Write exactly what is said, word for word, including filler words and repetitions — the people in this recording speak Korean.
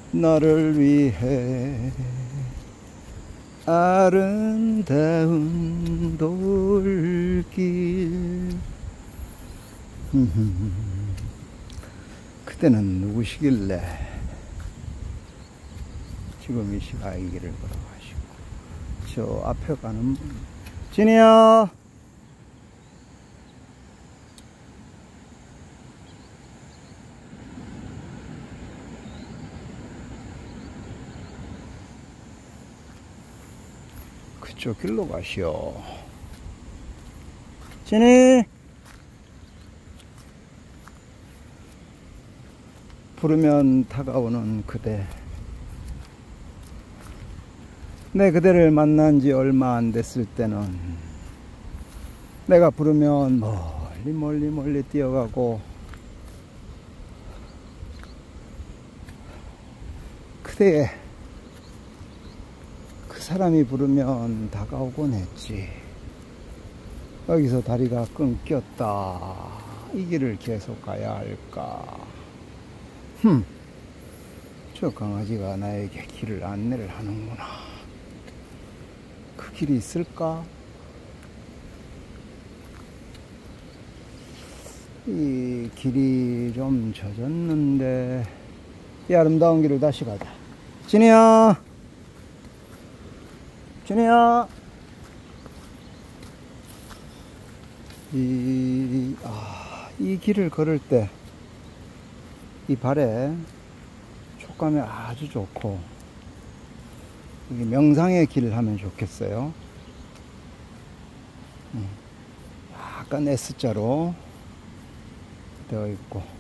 너를 위해 아름다운 돌길. 그때는 누구시길래 지금 이 시간에 이 길을 걸어가시고. 저 앞에 가는 분, 진이야. 그쪽 길로 가시오. 진이. 부르면 다가오는 그대. 내 그대를 만난 지 얼마 안 됐을 때는 내가 부르면 멀리 멀리 멀리 뛰어가고, 그대의 그 사람이 부르면 다가오곤 했지. 여기서 다리가 끊겼다. 이 길을 계속 가야 할까? 흠, 저 강아지가 나에게 길을 안내를 하는구나. 그 길이 있을까? 이 길이 좀 젖었는데, 이 아름다운 길을 다시 가자. 진이야, 진이야. 이, 아, 이 길을 걸을 때 이 발에 촉감이 아주 좋고, 여기 명상의 길을 하면 좋겠어요. 약간 S자로 되어 있고,